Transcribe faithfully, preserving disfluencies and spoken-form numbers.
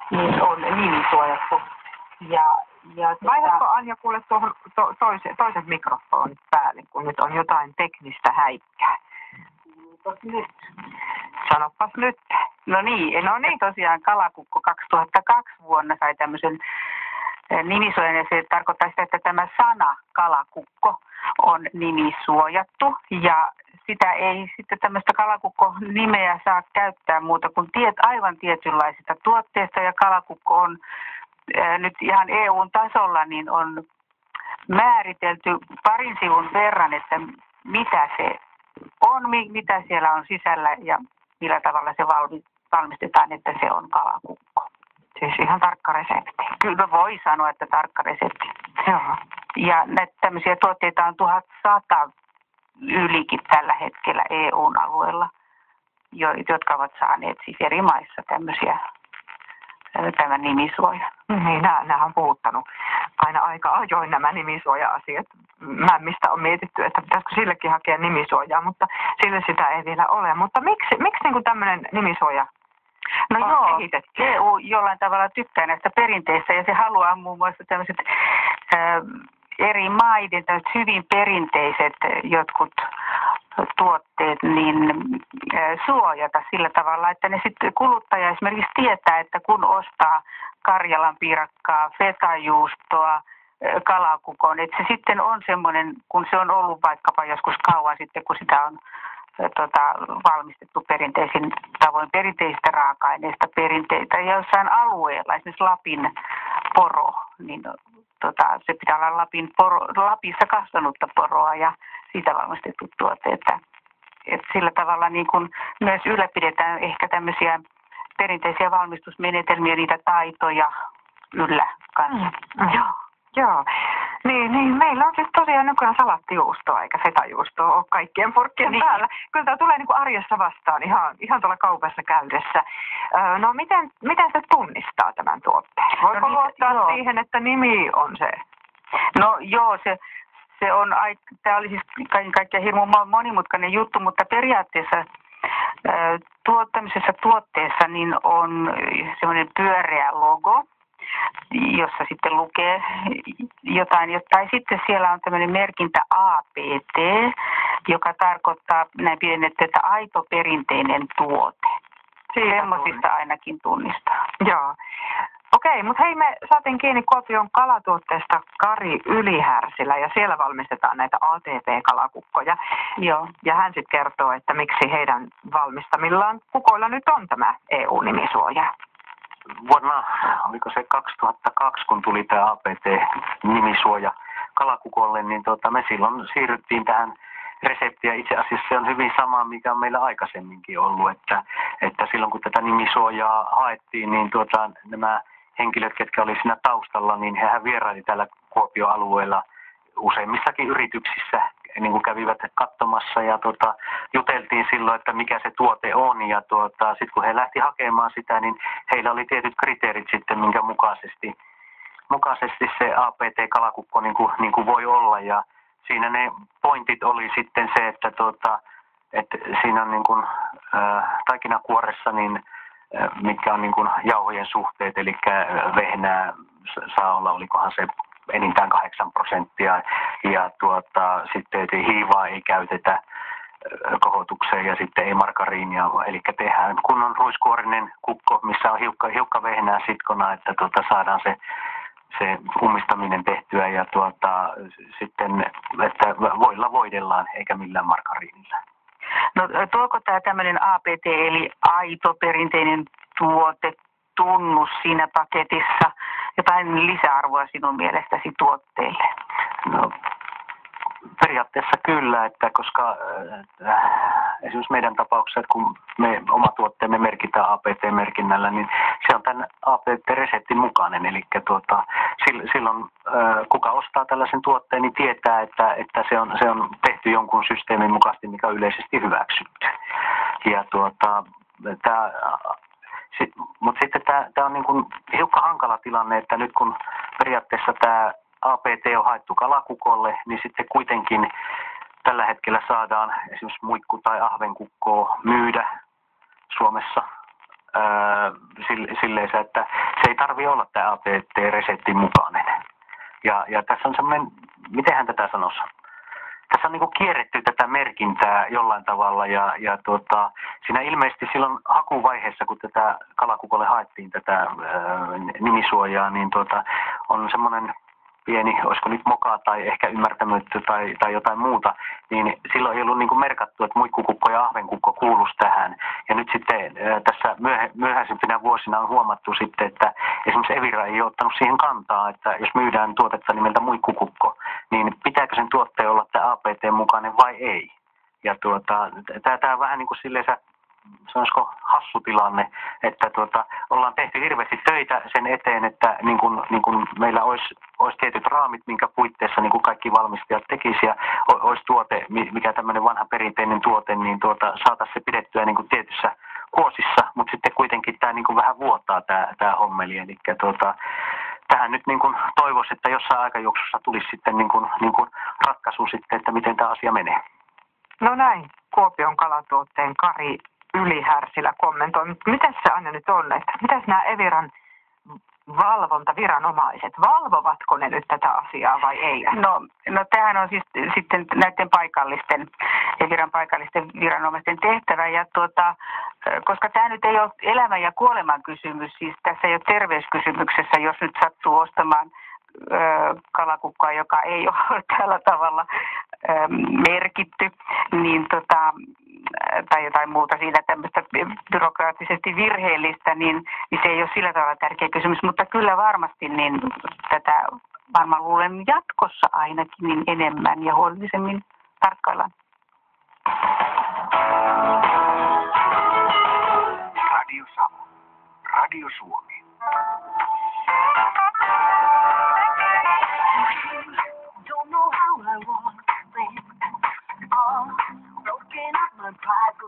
niin on nimisuojattu. Ja, ja Vaihdatko Anja kuule tuohon to, toisen, toisen mikrofonin päälle, kun nyt on jotain teknistä häikkää? nyt. Sanopas nyt. No niin, no niin tosiaan Kalakukko kaksituhattakaksi vuonna sai tämmöisen nimisuojan ja se tarkoittaa sitä, että tämä sana kalakukko on nimisuojattu ja sitä ei sitten tämmöistä kalakukko-nimeä saa käyttää muuta kuin tiet, aivan tietynlaisista tuotteista ja kalakukko on ää, nyt ihan E U:n tasolla niin on määritelty parin sivun verran, että mitä se on, mitä siellä on sisällä ja millä tavalla se valmistetaan, että se on kalakukko. Siis ihan tarkka resepti. Kyllä voi sanoa, että tarkka resepti. Joo. Ja näitä tämmöisiä tuotteita on tuhatsata ylikin tällä hetkellä E U:n alueella, jotka ovat saaneet siis eri maissa tämmöisiä, tämän nimisuojan. Niin, nämä, nämä on puhuttanut aina aika ajoin nämä nimisuoja-asiat. Mämmistä on mietitty, että pitäisikö sillekin hakea nimisuojaa, mutta sille sitä ei vielä ole. Mutta miksi, miksi niin kuin tämmöinen nimisuoja No on joo, kehitetty? E U jollain tavalla tykkää näistä perinteistä ja se haluaa muun muassa tämmöiset ää, eri maiden tämmöiset hyvin perinteiset jotkut tuotteet niin ää, suojata sillä tavalla, että ne sitten kuluttaja esimerkiksi tietää, että kun ostaa Karjalan piirakkaa, fetajuustoa, kalakukon, että se sitten on semmoinen, kun se on ollut vaikkapa joskus kauan sitten, kun sitä on Tota, valmistettu perinteisin tavoin perinteisistä raaka-aineista perinteitä ja jossain alueella, esimerkiksi Lapin poro, niin tota, se pitää olla Lapin poro, Lapissa kasvanutta poroa ja siitä valmistettu tuote, että, että sillä tavalla niin kun myös ylläpidetään ehkä tämmöisiä perinteisiä valmistusmenetelmiä, niitä taitoja yllä kanssa. Mm. Joo. Joo. Niin, niin, meillä on siis tosiaan nykyään salattijuustoa eikä fetajuustoa ole kaikkien purkkien niin. päällä. Kyllä tämä tulee niin kuin arjessa vastaan ihan, ihan tuolla kaupassa käydessä. Öö, no miten, miten se tunnistaa tämän tuotteen? Voiko no, luottaa joo. siihen, että nimi on se? No joo, se, se on, tämä oli siis kaiken kaikkiaan hirmu monimutkainen juttu, mutta periaatteessa ää, tuo, tämmöisessä tuotteessa niin on semmoinen pyöreä logo, jossa sitten lukee jotain, tai sitten siellä on tämmöinen merkintä A P T, joka tarkoittaa näin pidennetty, että aito perinteinen tuote. Semmoisista ainakin tunnistaa. Joo. Okei, mutta hei, me saatiin kiinni Kuopion kalatuotteesta Kari Ylihärsilä ja siellä valmistetaan näitä A T P-kalakukkoja. Joo. Ja hän sitten kertoo, että miksi heidän valmistamillaan kukoilla nyt on tämä E U-nimisuoja. Vuonna, oliko se kaksituhattakaksi, kun tuli tämä A P T-nimisuoja kalakukolle, niin tota, me silloin siirryttiin tähän reseptiä. Itse asiassa se on hyvin sama, mikä on meillä aikaisemminkin ollut, että, että silloin kun tätä nimisuojaa haettiin, niin tuota, nämä henkilöt, ketkä oli siinä taustalla, niin hehän vieraili täällä Kuopion alueella useimmissakin yrityksissä, niin kuin kävivät katsomassa ja tuota, juteltiin silloin, että mikä se tuote on ja tuota, sitten kun he lähti hakemaan sitä, niin heillä oli tietyt kriteerit sitten, minkä mukaisesti, mukaisesti se A P T-kalakukko niin kuin, niin kuin voi olla ja siinä ne pointit oli sitten se, että, tuota, että siinä on niin kuin, äh, taikinakuoressa, niin, äh, mitkä on niin kuin jauhojen suhteet, eli vehnää saa olla, olikohan se enintään kahdeksan prosenttia ja tuota, sitten hiivaa ei käytetä kohotukseen ja sitten ei margariinia, eli tehdään kunnon ruiskuorinen kukko, missä on hiukka, hiukka vehnää sitkona, että tuota, saadaan se, se ummistaminen tehtyä ja tuota, sitten, että voilla voidellaan eikä millään margariinilla. No tuoko tämä tämmöinen A P T eli aito perinteinen tuote tunnus siinä paketissa jotain lisäarvoa sinun mielestäsi tuotteille? No, periaatteessa kyllä, että koska äh, esimerkiksi meidän tapauksessa, että kun me oma tuotteemme merkitään A P T-merkinnällä, niin se on tämän A P T-reseptin mukainen. Eli tuota, silloin äh, kuka ostaa tällaisen tuotteen, niin tietää, että, että se, on, se on tehty jonkun systeemin mukaisesti, mikä on yleisesti hyväksytty. Ja tuota, tämä... Mutta sitten tämä on niin kuin hiukka hankala tilanne, että nyt kun periaatteessa tämä A P T on haettu kalakukolle, niin sitten kuitenkin tällä hetkellä saadaan esimerkiksi muikku- tai ahvenkukkoa myydä Suomessa ää, silleensä, että se ei tarvi olla tämä A P T-reseptin mukainen. Ja, ja tässä on semmoinen, mitenhän tätä sanoisi? Tässä on niin kuin kierretty tätä merkintää jollain tavalla ja, ja tuota, siinä ilmeisesti silloin hakuvaiheessa, kun tätä kalakukolle haettiin tätä ää, nimisuojaa, niin tuota, on semmoinen pieni, olisiko nyt moka tai ehkä ymmärtämättä tai, tai jotain muuta, niin silloin ei ollut niin kuin merkattu, että muikkukukko ja ahvenkukko kuuluisi tähän. Ja nyt sitten ää, tässä myöhä, myöhäisempinä vuosina on huomattu sitten, että esimerkiksi Evira ei ole ottanut siihen kantaa, että jos myydään tuotetta nimeltä muikkukukko, niin pitääkö sen tuotteen olla tämä A P T mukainen vai ei. Ja tuota, tämä on vähän niin kuin silleen, sanoisiko hassu tilanne, että tuota, ollaan tehty hirveästi töitä sen eteen, että niin kuin, niin kuin meillä olisi, olisi tietyt raamit, minkä puitteissa niin kuin kaikki valmistajat tekisi ja olisi tuote, mikä tämmöinen vanha perinteinen tuote, niin tuota, saataisiin se pidettyä niin kuin tietyssä kuosissa, mutta sitten kuitenkin tämä niin kuin vähän vuotaa tämä, tämä hommeli. Eli tuota, tähän nyt niin kuin toivoisi, että jossain aikajuoksussa tulisi sitten niin kuin, niin kuin ratkaisu sitten, että miten tämä asia menee. No näin, Kuopion kalatuotteen Kari Ylihärsilä kommentoi. Miten se aina nyt on, että mitäs nämä Eviran valvontaviranomaiset, valvovatko ne nyt tätä asiaa vai ei? No, no tämähän on siis sitten näiden paikallisten, Eviran paikallisten viranomaisten tehtävä ja tuota, koska tämä nyt ei ole elämän ja kuoleman kysymys, siis tässä ei ole terveyskysymyksessä, jos nyt sattuu ostamaan ö, kalakukkaa, joka ei ole tällä tavalla ö, merkitty, niin tota, tai jotain muuta siinä tämmöistä byrokraattisesti virheellistä, niin, niin se ei ole sillä tavalla tärkeä kysymys, mutta kyllä varmasti niin tätä varmaan luulen jatkossa ainakin niin enemmän ja huolellisemmin tarkkaillaan. Radio Savo. Radio Suomi. Don't know how I want when all broken up my pride.